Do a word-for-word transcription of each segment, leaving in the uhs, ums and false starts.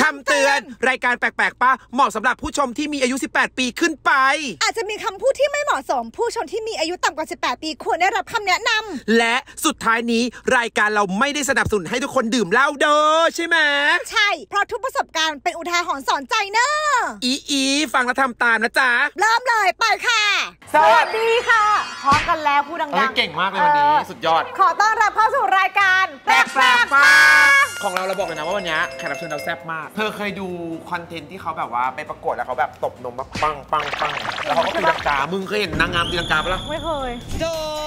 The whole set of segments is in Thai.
ำเตือนรายการแปลกๆป้าเหมาะสำหรับผู้ชมที่มีอายุสิบแปดปีขึ้นไปอาจจะมีคำพูดที่ไม่เหมาะสมผู้ชมที่มีอายุต่ำกว่าสิบแปดปีควรได้รับคำแนะนำและสุดท้ายนี้รายการเราไม่ได้สนับสนุนให้ทุกคนดื่มเหล้าเด้อใช่ไหมใช่เพราะทุกประสบการณ์เป็นอุทาหรณ์สอนใจเนอะอีอีฟังแล้วทำตามนะจ๊ะเริ่มเลยไปค่ะสวัสดีค่ะพร้อมกันแล้วพูดดังๆเก่งมากเลยวันนี้สุดยอดขอต้อนรับเข้าสู่รายการแปลกแปลกฟ้าของเราเราบอกเลยนะว่าวันนี้แขกรับเชิญเราแซ่บมากเธอเคยดูคอนเทนต์ที่เขาแบบว่าไปประกวดแล้วเขาแบบตบนมมาปังปังปังแล้วเขาก็ตีลังกามึงเคยเห็นนางงามตีลังกาปะล่ะไม่เคยโด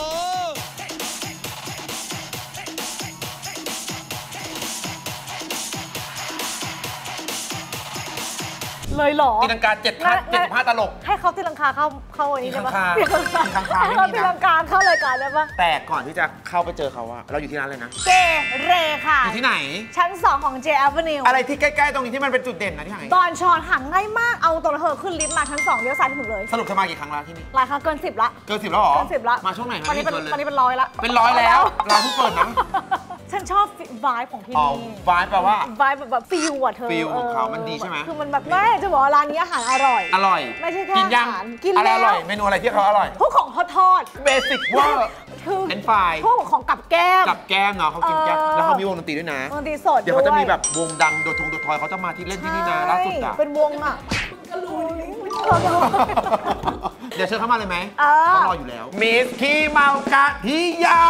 เลยหรอตีลังกาเจ็ดท่าเจ็ดสิบห้าตลกให้เขาตีลังกาเข้าเข้าอันนี้ได้ปะตีลังกาให้เขาตีลังกาเข้ารายการได้ปะแต่ก่อนที่จะเข้าไปเจอเขาอะเราอยู่ที่ร้านเลยนะเจเรค่ะอยู่ที่ไหนชั้นสองของ J Avenue อะไรที่ใกล้ๆตรงนี้ที่มันเป็นจุดเด่นนะที่ไหนตอนชอนห่างง่ายมากเอาตัวเธอขึ้นลิฟต์มาชั้นสองเลี้ยวซ้ายถึงเลยสรุปเธอมากี่ครั้งแล้วที่นี่หลายครั้งเกินสิบละเกินสิบแล้วหรอเกินสิบละมาช่วงไหนตอนนี้เป็นตอนนี้เป็นร้อยละเป็นร้อยแล้วร้านเพิ่งเปิดนะฉันชอบวายของที่นี่วายแปลว่าวายแบบฟิลอะเธอฟิลของเขามันดีใช่ไหมคือมันแบบแม่จะบอกร้านนี้อาหารอร่อยอร่อยไม่ใช่แค่อาหารกินแล้วอร่อยเมนูอะไรที่เขาอร่อยพวกของทอดเบสิกว่าคือเป็นไฟพวกของกับแก้มกับแก้มเนาะเขากินแก้มแล้วเขามีวงดนตรีด้วยนะวงดนตรีสดเดี๋ยวเขาจะมีแบบวงดังโดดทงโดดทอยเขาจะมาที่เล่นที่นี่นะล่าสุดอะเป็นวงอะเดี๋ยวเชิญเข้ามาเลยไหมเขารออยู่แล้วมิสคีเมากะทิยา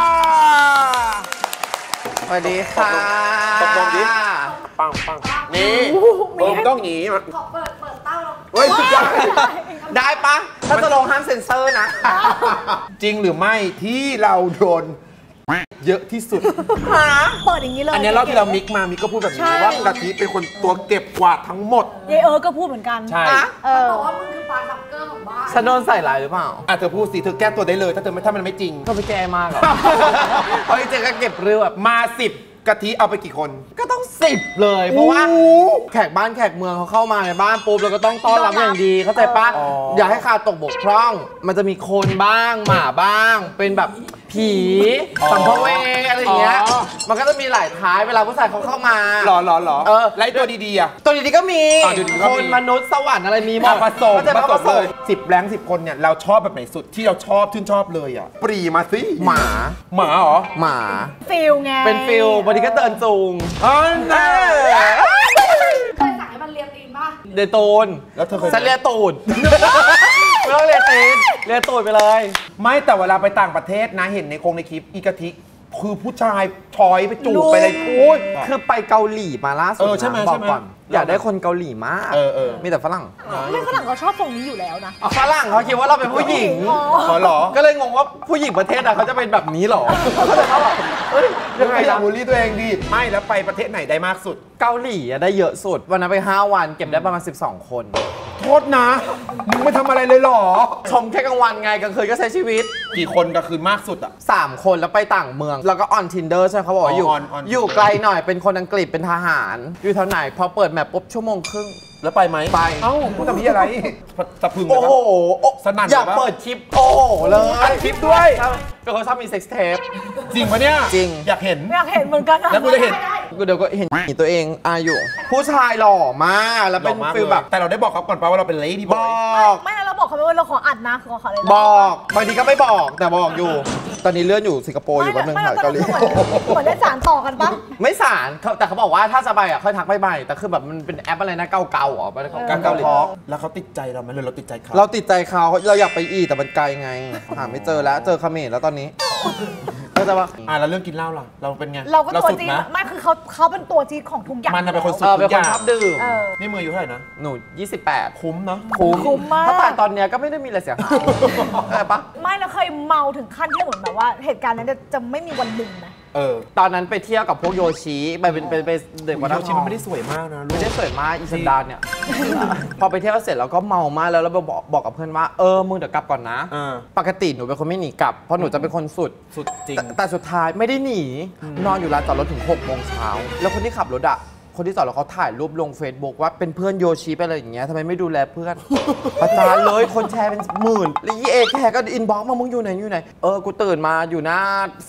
สวัสดีค่ะตบลงดิปังปังนี่เออต้องหนีขอเปิดเปิดเต้าเราเฮ้ยสุดยอดได้ปะถ้าจะลงห้ามเซ็นเซอร์นะจริงหรือไม่ที่เราโดนเยอะที่สุดเปิดอย่างนี้เลยอันนี้รอบที่เรามิกมามิกก็พูดแบบนี้ว่ากะทิเป็นคนตัวเก็บกวาดทั้งหมดเยเออก็พูดเหมือนกันใช่บอกว่ามึงคือปลาทับเกอร์ของบ้านฉันโดนใส่ลายหรือเปล่าอ่ะเธอพูดสิเธอแก้ตัวได้เลยถ้าเธอไม่ถ้ามันไม่จริงก็ไปแก้มากอ่ะเพราะจริงๆก็เก็บเรือแบบมาสิบกะทิเอาไปกี่คนก็ต้องสิบเลยเพราะว่าแขกบ้านแขกเมืองเขาเข้ามาในบ้านปุ๊บเราก็ต้องต้อนรับอย่างดีเข้าใจปะอย่าให้ขาดตกบกพร่องมันจะมีคนบ้างหมาบ้างเป็นแบบผีสัมภเวษอะไรอย่างเงี้ยมันก็จะมีหลายท้ายเวลาผู้ชายเขาเข้ามาหรอหรอหรอเออไล่ตัวดีๆอ่ะตัวดีๆก็มีคนมนุษย์สวรรค์อะไรมีหมดผสมผสมเลยสิบแรงสิบคนเนี่ยเราชอบแบบไหนสุดที่เราชอบชื่นชอบเลยอ่ะปรีมาสิหมาหมาเหรอหมาฟิลไงเป็นฟิลบางทีก็เดินจูงอ๋อแน่เคยสั่งให้มันเลียตีนป่ะเดตูนแล้วเธอเคยฉันเลียตูนไม่ต้องเลียตีนเลียตูนไปเลยไม่แต่เวลาไปต่างประเทศนะเห็นในโครงในคลิปอีกะทิคือผู้ชายชอยไปจูบไปอะไรพูดคือไปเกาหลีมาล่าสุดใช่ไหมบอกก่อนอยากได้คนเกาหลีมากมีแต่ฝรั่งไม่ฝรั่งเขาชอบทรงนี้อยู่แล้วนะฝรั่งเขาคิดว่าเราเป็นผู้หญิงอ๋อเหรอก็เลยงงว่าผู้หญิงประเทศอะเขาจะเป็นแบบนี้หรอเขาแบบยังไงล่ะบูลลี่ตัวเองดีไม่แล้วไปประเทศไหนได้มากสุดเกาหลีได้เยอะสุดวันนั้นไปห้าวันเก็บได้ประมาณสิบสองคนโทษนะมึงไม่ทำอะไรเลยหรอชมแค่กลางวันไงกลางคืนก็ใช้ชีวิตกี่คนกลางคืนมากสุดอะสามคนแล้วไปต่างเมืองแล้วก็ออน Tinder ใช่เขาบอกอยู่อยู่ไกลหน่อยเป็นคนอังกฤษเป็นทหารอยู่แถวไหนพอเปิดแมปปุ๊บชั่วโมงครึ่งแล้วไปไหมไปเอ้าพูดทำที่อะไรสะพึงโอ้โหสนั่นอยากเปิดคลิปโอ้โหเลยคลิปด้วยเป็นคนชอบมีเซ็กซ์เทปจริงปะเนี่ยจริงอยากเห็นอยากเห็นเหมือนกันแล้วกูจะเห็นกูเดี๋ยวก็เห็นตัวเองอายุผู้ชายหล่อมากแล้วเป็นฟิลแบบแต่เราได้บอกเขาก่อนป่ะว่าเราเป็นเลดี้บอยไม่นะเราบอกเขาไปว่าเราขออัดนะขอขอเลยบอกบางทีก็ไม่บอกแต่บอกอยู่ตอนนี้เลื่อนอยู่สิงคโปร์อยู่แป๊บนึงถ่ายเกาหลีเหมือนได้สารต่อกันปะไม่สารแต่เขาบอกว่าถ้าจะไปอ่ะค่อยทักไปใหม่แต่คือแบบมันเป็นแอปอะไรนะเก่าๆอ๋อไปเกาหลีแล้วเขาติดใจเราไหมหรือเราติดใจเขาเราติดใจเขาเราอยากไปอีกแต่มันไกลไงหาไม่เจอแล้วเจอเขมรแล้วตอนนี้ก็จะว่าอ่าแล้วเรื่องกินเหล้าล่ะเราเป็นไงเราก็ตัวจี๊ดไม่คือเขาเขาเป็นตัวจี๊ดของทุกอย่างมันเป็นคนสุดทุกอย่างชอบดื่มนี่มืออยู่เท่าไหร่นะหนูยี่สิบแปดคุ้มเนาะคุ้มมากถ้าตายตอนเนี้ยก็ไม่ได้มีอะไรเสียหายใช่ปะไม่แล้วเคยเมาถึงขั้นที่เหมือนแบบว่าเหตุการณ์นั้นจะไม่มีวันหนึ่งนะเออตอนนั้นไปเที่ยวกับพวกโยชิไปเป็นไปไปเด็กวัดโยชิมันไม่ได้สวยมากนะไม่ได้สวยมากอีสันดานเนี่ยพอไปเที่ยวเสร็จแล้วก็เมามากแล้วเราบอกบอกกับเพื่อนว่าเออมึงเดี๋ยวกลับก่อนนะปกติหนูเป็นคนไม่หนีกลับเพราะหนูจะเป็นคนสุดสุดจริงแต่สุดท้ายไม่ได้หนีนอนอยู่ร้านจอดรถถึงหกโมงเช้าแล้วคนที่ขับรถอะคนที่จอดรถเขาถ่ายรูปลง Facebook ว่าเป็นเพื่อนโยชิไปอะไรอย่างเงี้ยทำไมไม่ดูแลเพื่อนประจานเลยคนแชร์เป็นหมื่นแล้วยี่เอแค่ก็อินบ็อกซ์มามึงอยู่ไหนอยู่ไหนเออกูตื่นมาอยู่หน้าเฟก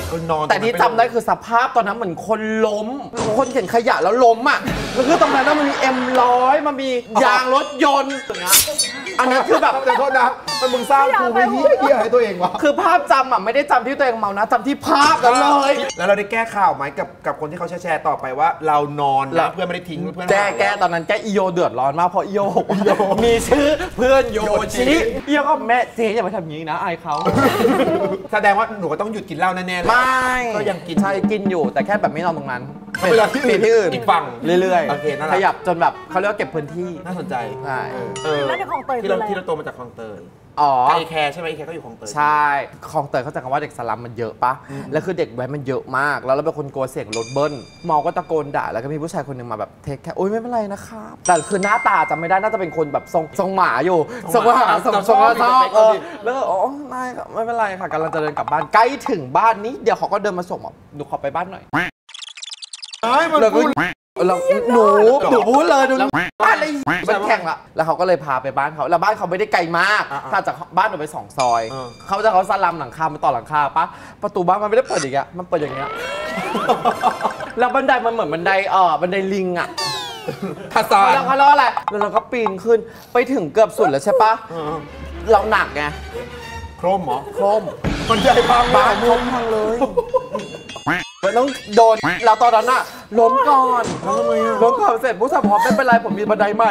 คนนอนแต่ที่จำได้คือสภาพตอนนั้นเหมือนคนล้มคนเข็นขยะแล้วล้มอ่ะแล้วคือตรงนั้นมันมีเอ็มร้อยมันมียางรถยนต์อย่างเงี้ยอันนั้นคือแบบแต่โทษนะมันมึงสร้างกูไม่เหี้ยเหี้ยให้ตัวเองวะคือภาพจำอ่ะไม่ได้จำที่ตัวเองเมานะจำที่ภาพกันเลยแล้วเราได้แก้ข่าวไหมกับกับคนที่เขาแชร์ต่อไปว่าเรานอนนะเพื่อนไม่ได้ทิ้งเพื่อนแก้แก้ตอนนั้นแก้อีโยเดือดร้อนมากเพราะอีโยมีชื่อเพื่อนโยชิอีโยก็แม่เจ๊อย่าไปทำอย่างนี้นะอายเขาแสดงว่าหนูก็ต้องหยุดกินเหล้าแน่ๆเลยไม่ก็ยังกินใช่กินอยู่แต่แค่แบบไม่นอนตรงนั้นเวลาที่อื่นที่อื่นอีกฝั่งเรื่อยโอเคนั่นแหขละยับจนแบบเขาเรียกว่าเก็บพื้นที่น่าสนใจใช่เออแล้วในคลองเตยที่คือเราอะไรที่เราโตมาจากคลองเตยอ๋อไอแคร์ใช่ไหมไอแคร์ก็อยู่คลองเตยใช่คลองเตยเขาใจคำว่าเด็กสลัมมันเยอะปะแล้วคือเด็กแว้นมันเยอะมาก แล้วเราเป็นคนกลัวเสียงรถเบิ้ลเมาก็ตะโกนด่าแล้วก็มีผู้ชายคนหนึ่งมาแบบเทคแค่โอ๊ยไม่เป็นไรนะครับแต่คือหน้าตาจำไม่ได้น่าจะเป็นคนแบบทรงทรงหมาอยู่ทรงหมาทรงทรงกระซอกเออแล้วก็อ๋อไม่ครับไม่เป็นไรค่ะกำลังจะเดินกลับบ้านใกล้ถึงบ้านนี้เดี๋ยวเขาก็เดินมาส่งบอกหนูขอไปบ้านหน่อยไอ้มันแล้วก็พูดเราหนูหนูพูดเลยหนูบ้านอะไรมันแข่งละแล้วเขาก็เลยพาไปบ้านเขาแล้วบ้านเขาไม่ได้ไกลมากถ้าจากบ้านหนูไปสองซอยเขาจะเขาสลัมหลังคามาต่อหลังคาปะประตูบ้านมันไม่ได้เปิดอย่างเงี้ยมันเปิดอย่างเงี้ยแล้วบันไดมันเหมือนบันไดเออบันไดลิงอ่ะภาษาแล้วเขาเล่าอะไรแล้วเราก็ปีนขึ้นไปถึงเกือบสุดแล้วใช่ปะเราหนักไงโครมเหรอโครมมันใหญ่พังบ้านล้มพังเลยมันต้องโดนเราตอนนั้นอะล้มก่อนล้มก่อนเสร็จผู้ชายบอกไม่เป็นไรผมมีบันไดใหม่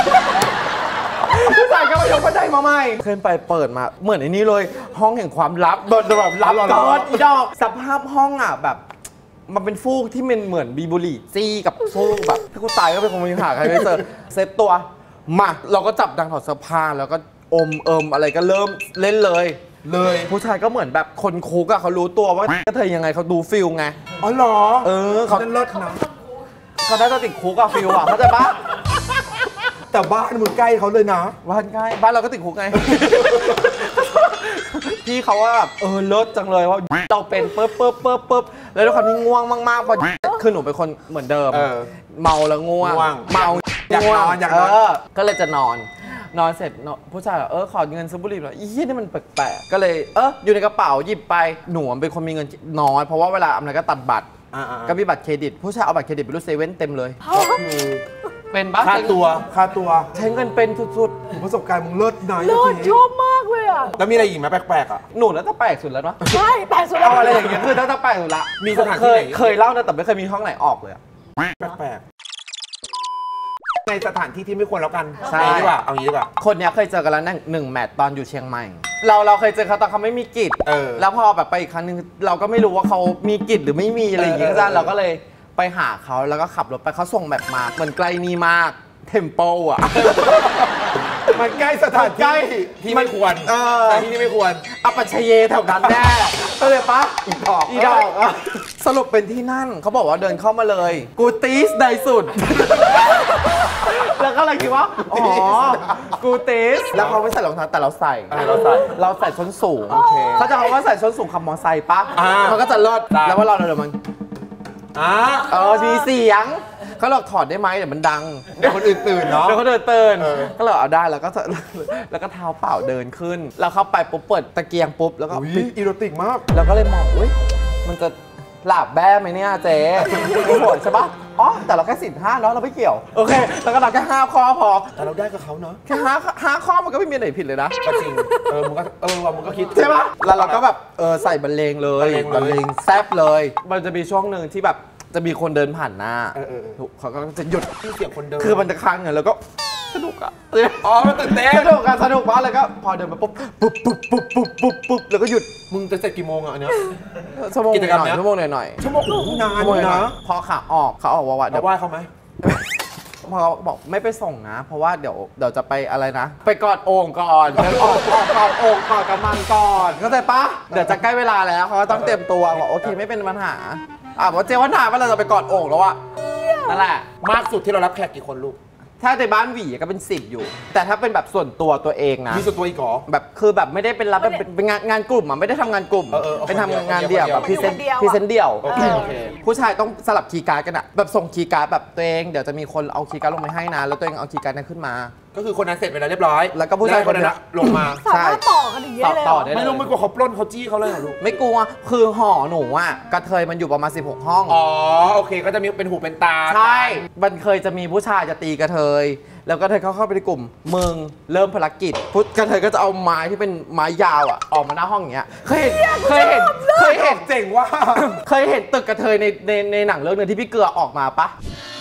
ผู้ชายก็มายกบันไดมาใหม่ขึ้นไปเปิดมาเหมือนไอ้นี้เลยห้องแห่งความลับแบบแบบลับก่อนอีดอกสภาพห้องอะแบบมันเป็นฟูกที่มันเหมือนบีบุหรี่จี้กับฟูกแบบถ้ากูตายก็เป็นคงไม่หาใครไม่เจอเซ็ตตัวมาเราก็จับดังถอดเสื้อผ้าแล้วก็อมเอิมอะไรก็เริ่มเล่นเลยเลยผู้ชายก็เหมือนแบบคนคุกอะเขารู้ตัวว่ากระเทยยังไงเขาดูฟิลไงอ๋อเหรอเออเขานั่นเลิศนะเขาได้จะติดคุกอะฟิลอะเข้าใจปะแต่บ้านมึงใกล้เขาเลยนะบ้านใกล้บ้านเราก็ติดคุกไง พี่เขาว่าแบบเออเลิศจังเลยว่าเราเป็นปุ๊บปุ๊บปุ๊บปุ๊บแล้วด้วยความที่ง่วงมากๆพอคือหนูเป็นคนเหมือนเดิมเออเมาแล้วง่วงง่วงเมาอยากนอนอยากนอนเก็เลยจะนอน นอนเสร็จผู้ชายเออขอเงินซื้อบุหรี่หน่อยอีเหี้ยนี่มันแปลกๆก็เลยเอออยู่ในกระเป๋าหยิบไปหนูเป็นคนมีเงินน้อยเพราะว่าเวลาอำนาจก็ตัดบัตรอ่าๆก็มีบัตรเครดิต ผู้ชายเอาบัตรเครดิตไปรูดเซเว่นเต็มเลยเป็นบ้าค่าตัวค่าตัวใช้เงินเป็นสุดประสบการณ์มึงเลิศนะเลิศชอบมากเลยอ่ะแล้วมีอะไรอีกไหมแปลกๆอ่ะๆหนูน่าจะแปลกสุดแล้วเนาะใช่แปลกสุดเอาอะไรอย่างเงี้ยคือน่าจะแปลกสุดละมีสถานที่ไหนเคยเคยเล่านะแต่ไม่เคยมีห้องไหนออกเลยอะแปลกๆในสถานที่ที่ไม่ควรแล้วกันใช่เอางี้ดีกว่าเอางี้ดีกว่าคนเนี้ยเคยเจอกันแล้วหนึ่งแมตช์ตอนอยู่เชียงใหม่ เราเราเคยเจอเขาตอนเขาไม่มีกิจเออแล้วพอแบบไปอีกครั้งนึงเราก็ไม่รู้ว่าเขามีกิจหรือไม่มีอะไรอย่างเงี้ยเออเออจ้าเราก็เลยไปหาเขาแล้วก็ขับรถไปเขาส่งแบบมาเหมือนไกลนี่มากเทมโปอ่ะมันใกล้สถานใกล้ที่ที่ไม่ควรเออแต่ที่นี่ไม่ควรอัปปะชเยแถวนั้นแน่ก็เลยปะอีดอกอีดอกอะสรุปเป็นที่นั่นเขาบอกว่าเดินเข้ามาเลย กูตีสในสุด แล้วก็เลยคิดว่า อ๋อ กูตีสแล้วเขาไม่ใส่รองเท้าแต่เราใส่เออเราใส่เราใส่ส้นสูงเขาจะเขาว่าใส่ส้นสูงขับมอเตอร์ไซค์ปะอ่ามัมันก็จะเลิศได้แล้วว่าเราเดินมันอ่าเออมีเสียงเขาหลอกถอดได้ไหมเดี๋ยวมันดังเดี๋ยวคนอื่นตื่นเนาะแล้วเขาเดินเตือนเออก็เลยเอาได้แล้วก็แล้วก็เท้าเปล่าเดินขึ้น แล้วเข้าไปปุ๊บเปิดตะเกียงปุ๊บแล้วก็อุ๊ยอีโรติกมากแล้วก็เลยมองอุ้ยมันจะหลาบแบ้ไหมเนี่ยเจ๊ไม่โหดใช่ปะอ๋อแต่เราแค่สิบห้าเนาะเราไม่เกี่ยวโอเคแล้วก็เราแค่ห้าข้อพอแต่เราได้กับเขาเนาะแค่ห้าห้าข้อมันก็ไม่มีอะไรผิดเลยนะก็จริง เออ มึงก็ เออว่ะมึงก็คิดใช่ปะแล้วเราก็แบบเออใส่บรรเลงเลยบรรเลงเลยแซบเลย มันจะมีช่วงหนึ่งที่แบบจะมีคนเดินผ่านหน้าเออเออเออถูกเขาก็จะหยุดที่เสียงคนเดินคือมันจะค้างเงินแล้วก็สนุกอะอ๋อ มันตื่นเต้นสนุกอะสนุกมากเลยก็พอเดินมาปุ๊บปุ๊บปุ๊บปุ๊บปุ๊บปุ๊บปุ๊บแล้วก็หยุดมึงจะเสร็จกี่โมงอ่ะอันเนี้ยชั่วโมงหกิจกรรมน่อยเนี้ยชั่วโมงหน่อยหน่อยชั่วโมงหูนานชั่วโมงอยู่หน่อยนะพอขาออกเขาออกว่าว่าเดี๋เรายวไหว้เขาไหมพอบอกไม่ไปส่งนะ เพราะว่าเดี๋ยวเดี๋ยวจะไปอะไรนะ ไปกอดโอ่งก่อนเดี๋ยวออกออกกอดโอ่งกอดกำมังก่อนเข้าใจปะเดี๋ยวจะใกล้เวลาแล้วเขาก็ต้องเตรียมตัวบอกโอเคไม่เป็นปัญหาอ่ะบอกเจ๊ว่าหนาว่าเราจะไปกอดโอ่งแล้วอะนั่นแหละมากสุดที่เรารับแขกกี่คนลูกถ้าในบ้านหวีก็เป็นสิบอยู่ แต่ถ้าเป็นแบบส่วนตัวตัวเองนะมีส่วนตัวอีกเหรอแบบคือแบบไม่ได้เป็นรับเป็นเป็นงานงานกลุ่มอ่ะไม่ได้ทำงานกลุ่มเออเออเป็นทำงานเดี่ยวคนเดียวแบบพรีเซนต์พรีเซนต์เดี่ยวโอเคโอเคผู้ผู้ชายต้องสลับคีย์การ์ดกันอะแบบส่งคีย์การ์ดแบบตัวเองเดี๋ยวจะมีคนเอาคีย์การ์ดลงไปให้นะแล้วตัวเองเอาคีย์การ์ดนั้นขึ้นมาก็คือคนนั้นเสร็จไปแล้วเรียบร้อยแล้วก็ผู้ชายคนนั้นลงมาสามารถต่อกันอย่างนี้เลยต่อได้ไม่รู้ไม่กลัวเขาปล้นเขาจี้เขาเลยเหรอลูกไม่กลัวคือหอหนูอะกระเทยมันอยู่ประมาณสิบหกห้องอ๋อโอเคก็จะมีเป็นหูเป็นตาใช่มันเคยจะมีผู้ชายจะตีกระเทยแล้วก็เธอเข้าเข้าไปในกลุ่มมึงเริ่มภารกิจพุทธกระเทยก็จะเอาไม้ที่เป็นไม้ยาวอ่ะออกมาหน้าห้องอย่างเงี้ยเคยเห็นเคยเห็นเคยเห็นเจ๋งว่าเคยเห็นตึกกระเทยในในในหนังเรื่องนึงที่พี่เกลือออกมาปะ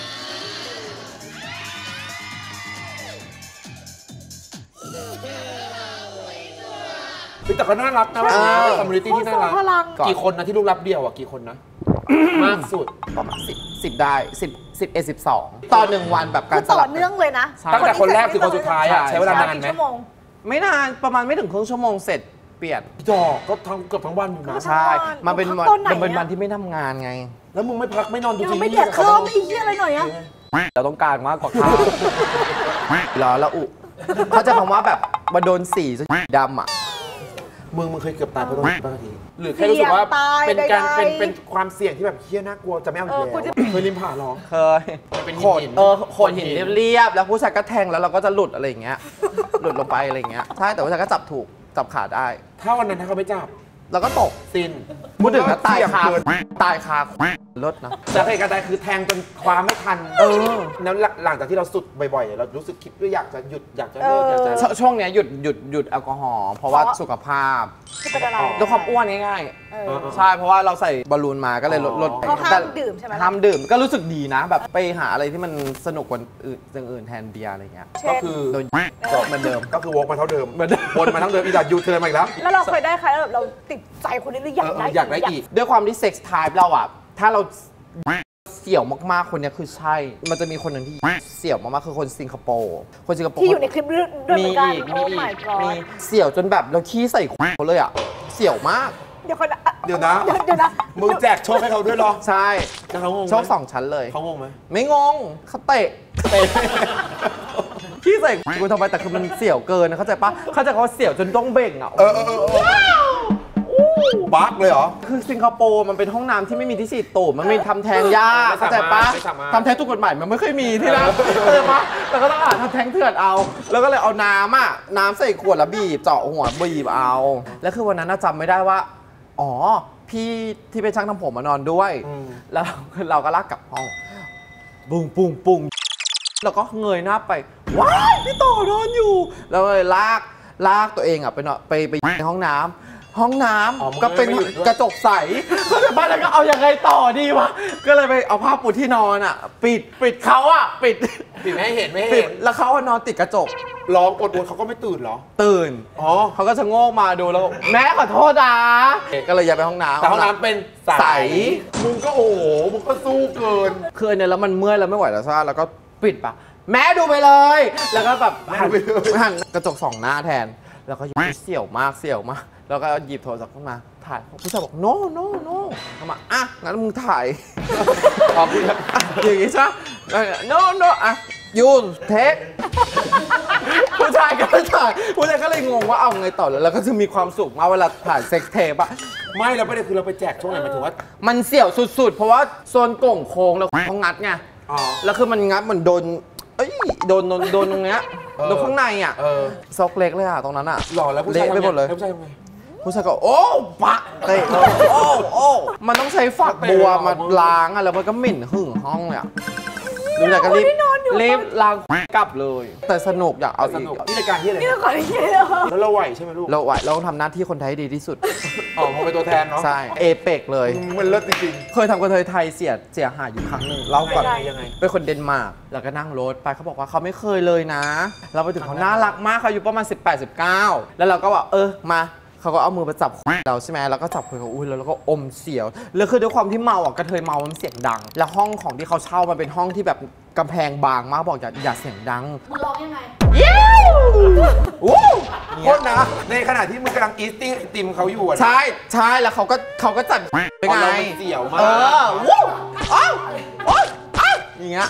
แต่ก็น่ารักนะว่าเป็นคอมมูนิตี้ที่น่ารักกี่คนนะที่ลูกรับเดียวอ่ะกี่คนนะมากสุดประมาณสิบสิบได้สิบสิบเอ็ดสิบสองต่อหนึ่งวันแบบการต่อเนื่องเลยนะตั้งแต่คนแรกถึงคนสุดท้ายอ่ะใช้เวลานานไหมไม่นานประมาณไม่ถึงครึ่งชั่วโมงเสร็จเปลี่ยนจอก็ทั้งเกือบทั้งวันอยู่นะใช่มันเป็นวันมันเป็นวันที่ไม่ทำงานไงแล้วมึงไม่พักไม่นอนดูทีวีไม่แดกข้าวไม่เยี่ยอะไรหน่อยอะเราต้องการมากกว่าข้าวรอแล้วอุเขาจะคำว่าแบบมาโดนสีดำอ่ะมึงมึงเคยเกือบตายเพราะโดนปกติหรือแค่รู้สึกว่าเป็นการเป็นเป็นความเสี่ยงที่แบบเฮี้ยน่ากลัวจะไม่เอาอีกแล้วเคยริมผ่าหรอเคยเป็นโขดเออโขดหินเรียบๆแล้วผู้ชายก็แทงแล้วเราก็จะหลุดอะไรอย่างเงี้ยหลุดลงไปอะไรอย่างเงี้ยใช่แต่ผู้ชายก็จับถูกจับขาได้ถ้าวันนั้นถ้าเขาไม่จับเราก็ตกซินพูดถึงนะตายคาตายคาลดนะแต่เหตุการณ์คือแทงจนคว้าไม่ทันเออแล้วหลังจากที่เราสุดบ่อยๆเรารู้สึกคิดว่าอยากจะหยุดอยากจะเลิกอยากจะช่วงนี้หยุดหยุดหยุดแอลกอฮอล์เพราะว่าสุขภาพด้วยความอ้วนง่ายๆใช่เพราะว่าเราใส่บอลลูนมาก็เลยลดลดห้ามดื่มใช่ไหมห้ามดื่มก็รู้สึกดีนะแบบไปหาอะไรที่มันสนุกกว่าอย่างอื่นแทนเบียร์อะไรเงี้ยก็คือโดนเหมือนเดิมก็คือวกมาเท่าเดิมวนมาทั้งเดิมอีดัดยูเทิร์นมาอีกแล้วแล้วเราเคยได้ใครแบบเราติดใจคนนี้หรืออยากได้อยากได้อีกด้วยความที่เซ็กซ์ไทป์เราอ่ะถ้าเราเสี่ยวมากๆคนนี้คือใช่มันจะมีคนหนึ่งที่เสี่ยวมากๆคือคนสิงคโปร์คนสิงคโปร์ที่อยู่ในคลิปด้วยมีอีกมีอีกมีเสี่ยวจนแบบเราขี้ใส่เขาเลยอ่ะเสี่ยวมากเดี๋ยวคนเดี๋ยวนะเดี๋ยวนะมึงแจกโชคให้เขาด้วยหรอใช่เขางงโชคสองชั้นเลยเขางงไหมไม่งงเขาเตะเตะขี้ใส่กูทำไมแต่คือมันเสี่ยวเกินนะเข้าใจปะเข้าใจเขาเสี่ยวจนต้องเบ่งอ่ะเออบั๊กเลยเหรอคือสิงคโปร์มันเป็นห้องน้ำที่ไม่มีที่ฉีดตูดมันมีทำแท้งยากเข้าใจปะทำแท้งถูกกฎหมายมันไม่เคยมีที่นั่นเข้าใจปะแล้วก็ต้องหาทำแท้งเถื่อนเอาแล้วก็เลยเอาน้ำอ่ะน้ำใส่ขวดแล้วบีบเจาะหัวบีบเอาแล้วคือวันนั้นจำไม่ได้ว่าอ๋อพี่ที่เป็นช่างทำผมมานอนด้วยแล้วเราก็ลากกลับห้องปุ้งปุ้งปุ้งแล้วก็เงยหน้าไปว้ายพี่ต่อนอนอยู่แล้วเลยลากลากตัวเองอ่ะไปนอนไปไปในห้องน้ำห้องน้ำก็เป็นกระจกใสเขาจะบ้านแล้วก็เอายังไงต่อดีวะก็เลยไปเอาผ้าปูที่นอนอ่ะปิดปิดเขาอ่ะปิดปิดไม่ให้เห็นไม่ให้เห็นแล้วเขานอนติดกระจกร้องอดๆเขาก็ไม่ตื่นหรอตื่นอ๋อเขาก็จะโง่มาดูแล้วแม่ขอโทษนะก็เลยย้ายไปห้องน้ำแต่ห้องน้ำเป็นใสมึงก็โอ้โหมึงก็สู้เกินคือเนี่ยแล้วมันเมื่อยแล้วไม่ไหวแล้วซ่าแล้วก็ปิดปะแม่ดูไปเลยแล้วก็แบบหันกระจกสองหน้าแทนแล้วก็เสี่ยวมากเสี่ยวมากแล้วก็หยิบโทรศัพท์ขึ้นมาถ่ายผู้ชายบอก no no no ทำไมอ่ะงั้นมึงถ่ายขอบคุณครับอย่างงี้ใช่ไหม no no อ่ะ you take ผู้ชายก็เลยถ่ายผู้ชายก็เลยงงว่าเอาไงต่อแล้วแล้วก็จะมีความสุขมากเวลาถ่ายเซ็กเทปอะไม่เราไม่ได้คือเราไปแจกช่วงไหนหมายถึงว่ามันเสี่ยวสุดๆเพราะว่าโซนโก่งโค้งแล้วเขางัดไงแล้วคือมันงัดเหมือนโดนเอ้ยโดนโดนโดนตรงเนี้ยโดนข้างในอ่ะซอกเล็กเลยอ่ะตรงนั้นอ่ะหล่อแล้วผู้ชายไปหมดเลยผู้ชายทำไงผู้ชายก็โอ้ปะเตะโอ้โอ้มันต้องใช้ฝักบัวมาล้างอ่ะแล้วมันก็เหม็นหึ่งห้องเลยอ่ะดูแต่ก็รีบรีบล้างกลับเลยแต่สนุกอยากเอาอีกนี่รายการที่อะไรนี่รายการที่อะไรแล้วเราไหวใช่ไหมลูกเราไหวเราต้องทำหน้าที่คนไทยดีที่สุดอ๋อเขาเป็นตัวแทนเนาะใช่เอเปกเลยมันเลิศจริงๆเคยทำกระเทยไทยเสียเสียหายอยู่ครั้งหนึ่งเล่าก่อนยังไงเป็นคนเดนมาร์กแล้วก็นั่งรถไปเขาบอกว่าเขาไม่เคยเลยนะเราไปถึงเขาน่ารักมากเขาอยู่ประมาณสิบแปด สิบเก้าแล้วเราก็บอกเออมาเขาก็เอามือไปจับเราใช่ไหมแล้วก็จับคุยกับอุ้ยแล้วก็อมเสียวแล้วคือด้วยความที่เมาอ่ะกระเทยเมามันเสียงดังแล้วห้องของที่เขาเช่ามันเป็นห้องที่แบบกำแพงบางมากบอกอย่าอย่าเสียงดังมึงร้องยังไงยิ้วโคตรนะในขณะที่มึงกำลังอีสติ้งไอติมเขาอยู่อ่ะใช่ใช่แล้วเขาก็เขาก็จัดไปไงเสียวมากเออวู้อ้าวอ้าวอย่างเงี้ย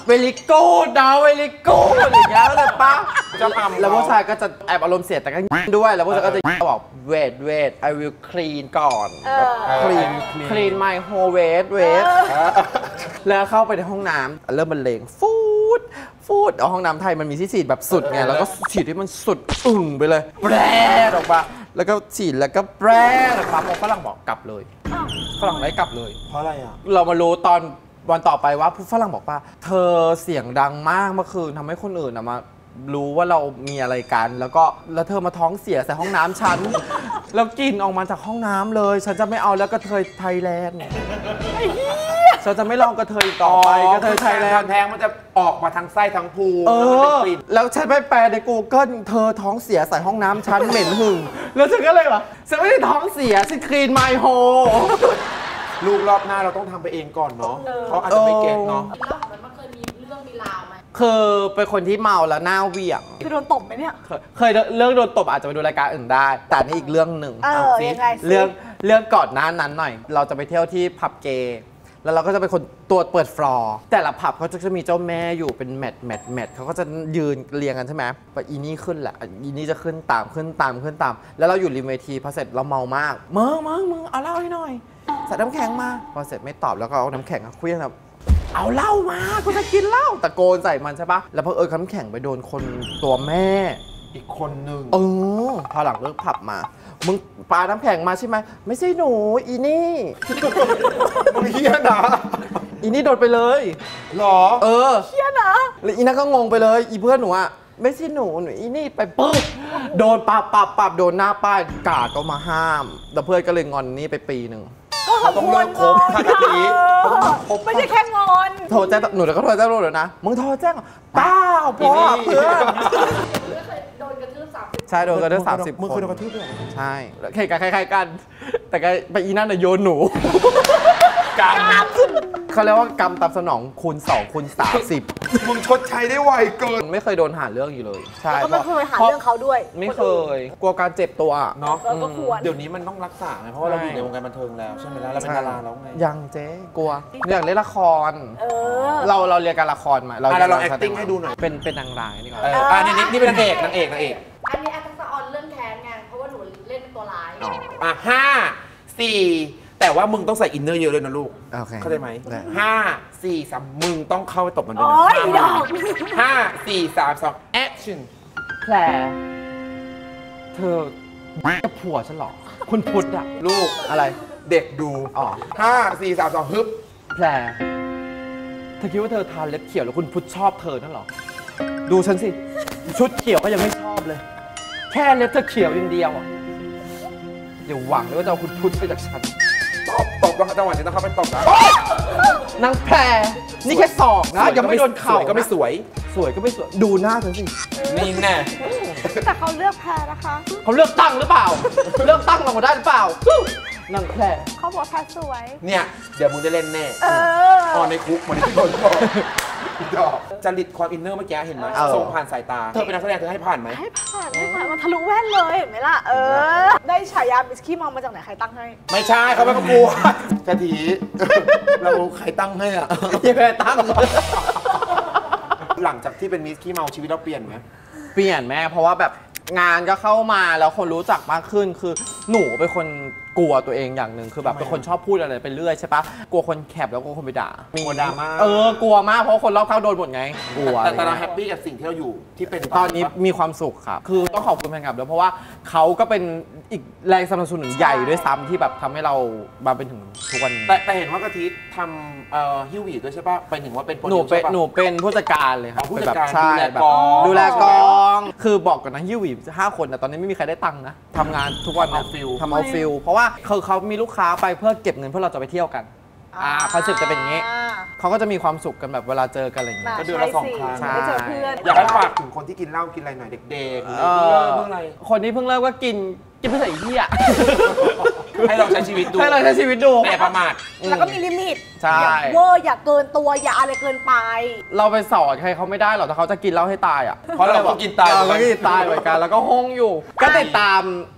เวลิโก้ดาวเวลิโก้อย่างเงี้ยเลยปะจะทำแล้วผู้ชายก็จะแอบอารมณ์เสียแต่ก็ด้วยแล้วผู้ชายก็จะบอก wait wait I will clean ก่อน clean clean my whole wait wait แล้วเข้าไปในห้องน้ำเริ่มบรรเลงฟูดฟูดเอาห้องน้ำไทยมันมีที่ฉีดแบบสุดไงแล้วก็ฉีดที่มันสุดอึ่งไปเลยแปรออกมาแล้วก็ฉีดแล้วก็แปรออกมาพอฝรั่งบอกกลับเลยฝรั่งไม่กลับเลยเพราะอะไรอ่ะเรามารู้ตอนวันต่อไปว่าผู้ฝรั่งบอกว่าเธอเสียงดังมากเมื่อคืนทำให้คนอื่นนะมารู้ว่าเรามีอะไรกันแล้วก็แล้วเธอมาท้องเสียใส่ห้องน้ำฉัน แล้วกลิ่นออกมาจากห้องน้ำเลยฉันจะไม่เอาแล้วกระเทยไทยแลนด์ฉันจะไม่ลองกระเทยต่อไปกระเทยไทยแลนด์แท้งมันจะออกมาทางไส้ทางพูเอแล้วมันเป็นอกลิ่นแล้วฉันไปแปลใน Google เธอท้องเสียใส่ห้องน้ำฉันเหม็นหึงแล้วฉันก็เลยว่าฉันไม่ได้ท้องเสียฉันคลีนไมโฮลูกรอบหน้าเราต้องทำไปเองก่อนเนาะเขาอาจจะไม่เก็ตเนาะแล้วเหมือนมันเคยมีเรื่องมีราวไหมคือเป็นคนที่เมาแล้วหน้าเหวี่ยงคือโดนตบไหมเนี่ยเคยเคยเรื่องโดนตบอาจจะไปดูรายการอื่นได้ แต่นี่อีกเรื่องหนึ่งเออสิยังไงสิเรื่องเรื่องก่อนหน้านั้นหน่อย เราจะไปเที่ยวที่ผับเกย์แล้วเราก็จะเป็นคนตัวเปิดฟลอร์แต่ละผับเขาจะมีเจ้าแม่อยู่เป็นแมทแมทแมทเขาก็จะยืนเรียงกันใช่ไหมพออีนี่ขึ้นแหละอีนี่จะขึ้นตามขึ้นตามขึ้นตาม แล้วเราอยู่ริมเวทีพอเสร็จเราเมามากมึงมึงมึงเอาเหล้าให้หน่อยใส่น้ำแข็งมาพอเสร็จไม่ตอบแล้วก็เอาน้ำแข็งเคลี้ยงแบบเอาเหล้ามากูจะกินเหล้าตะโกนใส่มันใช่ปะแล้วพอเออน้ำแข็งไปโดนคนตัวแม่อีกคนนึงเออพอหลังเลิกผับมามึงปาน้ำแข็งมาใช่ไหมไม่ใช่หนูอีนี่มึงเฮี้ยนะอีนี่โดนไปเลยหรอเออเฮี้ยนะแล้วอีนั่นก็งงไปเลยอีเพื่อนหนูอะไม่ใช่หนูหนูอีนี่ไปปึ๊บโดนปับปับปับโดนหน้าป้ายกาดก็มาห้ามแล้วเพื่อนก็เลยงอนนี่ไปปีหนึ่งก็ต้องเลิกคบทันทีไม่ใช่แค่งอนโทรแจ้งหนูแล้วก็โทรแจ้งตำรวจนะมึงโทรแจ้งเปล่าพ่อเพื่อนไม่เคยโดนกระทืบสามสิบใช่โดนกระทืบสามสิบมึงคเคยนโดนกระทืบด้วยเหรอใช่เหตุการณ์คล้ายๆกัน แต่ก็ไปอีนั่นน่ะโยนหนูกรรมเขาเรียกว่ากรรมตามสนองคูณสองคูณสามสิบมึงชดใช้ได้ไวเกินไม่เคยโดนหาเรื่องอยู่เลยใช่ก็ไม่เคยหาเรื่องเขาด้วยไม่เคยกลัวการเจ็บตัวเนาะเราก็ควรเดี๋ยวนี้มันต้องรักษาไงเพราะว่าเราอยู่ในวงการบันเทิงแล้วใช่ไหมล่ะเราเป็นดาราแล้วไงยังเจ๊กลัวอยากเล่นละครเออเราเราเรียนการละครมาอ่ะเราลองรียน acting ให้ดูหน่อยเป็นเป็นนางร้ายนี่ก่อนเอออ่ะนี่นี่นี่เป็นนางเอกนางเอกนางเอกอันนี้อาจจะสะออนเรื่องแค้นไงเพราะว่าหนูเล่นเป็นตัวร้ายอ่ะห้าสี่แต่ว่ามึงต้องใส่อินเนอร์เยอะเลยนะลูกโอเคเข้าใจไหมได้ห้าสี่สามมึงต้องเข้าไปตบมันด้วยโอ้ยดนะอกห้าสี่สามสองแอคชั่นแผลเธอกับผัวฉันเหรอคุณพุทธอะลูกอะไรเด็กดูอ๋อห้าสี่สามสองฮึบแผลเธอคิดว่าเธอทานเล็บเขียวแล้วคุณพุทธชอบเธอนั่นเหรอดูฉันสิชุดเขียวก็ยังไม่ชอบเลย แค่เล็บเธอเขียวอย่างเดียวอะอย่าหวังเลยว่าจะเอาคุณพุทธไปจากฉันตบตบแล้วจังหวะนี้ต้องเข้าไปตบนะนางแพรนี่แค่ศอกนะยังไม่โดนเข่าสวยก็ไม่สวยสวยก็ไม่สวยดูหน้าเธอสินี่แน่แต่เขาเลือกแพรนะคะเขาเลือกตั้งหรือเปล่า เลือกตั้งเรามาได้หรือเปล่านางแพรเขาบอกแพรสวยเนี่ยเดี๋ยวมึงจะเล่นแน่เออออนในคุกเหมือนที่คนบอกดอกจริตความอินเนอร์เมื่อกี้เห็นไหมส่งผ่านสายตาเธอเป็นนักแสดงเธอให้ผ่านไหมให้ผ่านให้ผ่านมันทะลุแว่นเลยเห็นไหมล่ะ เออ ได้ฉายามิสกี้มองมาจากไหนใครตั้งให้ไม่ใช่เขาไม่ประกวดกะทีเราใครตั้งให้อ่ะยังไงตั้งหลังจากที่เป็นมิสกี้เมาชีวิตเราเปลี่ยนไหมเปลี่ยนแม่เพราะว่าแบบงานก็เข้ามาแล้วคนรู้จักมากขึ้นคือหนูเป็นคนกลัวตัวเองอย่างหนึ่งคือแบบเป็นคนชอบพูดอะไรไปเรื่อยใช่ปะกลัวคนแคปแล้วกลัวคนไปด่ามีดราม่าเออกลัวมากเพราะคนรอบข้างโดนหมดไงกลัวแต่แต่เราแฮปปี้กับสิ่งที่เราอยู่ที่เป็นตอนนี้มีความสุขครับคือต้องขอบคุณแฟนคลับด้วยเพราะว่าเขาก็เป็นอีกแรงสนับสนุนใหญ่ด้วยซ้ำที่แบบทำให้เรามาเป็นถึงทุกวันนี้แต่แต่เห็นว่ากะทิทำเอ่อฮิววีด้วยใช่ปะไปถึงว่าเป็นโปรหนูดิวเป็นใช่ปะหนูเป็นผู้จัดการเลยครับอ๋อผู้จัดการเป็นแบบใช่ดูแลแบบกองดูแลกอง คือบอกก่อนนะฮิวหวีห้าคนแต่ตอนนี้ไม่มีใครได้ตังค์นะทำงานทุกวันนะทำเอาฟิลทำเอาฟิลเพราะว่าเขาเขามีลูกค้าไปเพื่อเก็บเงินเพื่อเราจะไปเที่ยวกันอ่าคอนเซ็ปต์จะเป็นอย่างนี้เขาก็จะมีความสุขกันแบบเวลาเจอกันอะไรอย่างเงี้ยก็เดือนละสองครั้งใช่ได้เจอเพื่อนอยากให้ฝากถึงคนที่กินเหล้ากินอะไรหน่อยเด็กๆหรือเอเพิ่งเลิกอเพิ่งอะไรคนที่เพิ่งเลิกก็กินกินเพื่อใส่เหี้ยให้เราใช้ชีวิตดูให้เราใช้ชีวิตดูแต่ประมาทแล้วก็มีลิมิตใช่อย่าเวอร์อย่าเกินตัวอย่าอะไรเกินไปเราไปสอนใครเขาไม่ได้หรอกถ้าเขาจะกินเหล้าให้ตายอ่ะเพราะเราก็กินตายเราก็กินตายเหมือนกันแล้วก็ห้องอยู่ ก็ติดตาม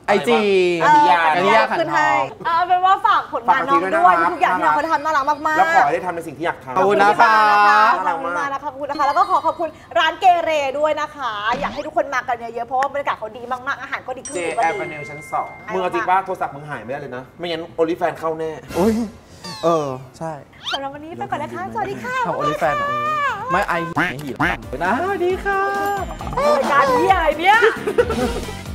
ไอจีเออนิยาเดี๋ยวนิยาขึ้ขันนทให้องเอาเป็นว่าฝากผลงานน้องด้วยทุกอย่างที่น้องเขาทำน่ารักมากๆแล้วขอให้ได้ทำในสิ่งที่อยากทำขอบคุณนะคะขอบคุณมากนะคะขอบคุณนะคะแล้วก็ขอขอบคุณร้านเกเรด้วยนะคะ อยากให้ทุกคนมากันเยอะๆเพราะว่าบรรยากาศเขาดีมากๆอาหารก็ดีเครื่องเจดื่มก็แอร์ดีพาเนลชั้นสองมึงเอาจริงป่ะโทรศัพท์มึงหายไม่ได้เลยนะ ไม่งั้นโอลิแฟนเข้าแน่อุ้ยเออ ใช่สำหรับวันนี้ไปก่อนนะคะสวัสดีค่ะทำโอลิแฟนเหรอไม่ไอหีหีนะสวัสดีค่ะรายการนี้อะไรเนี่ย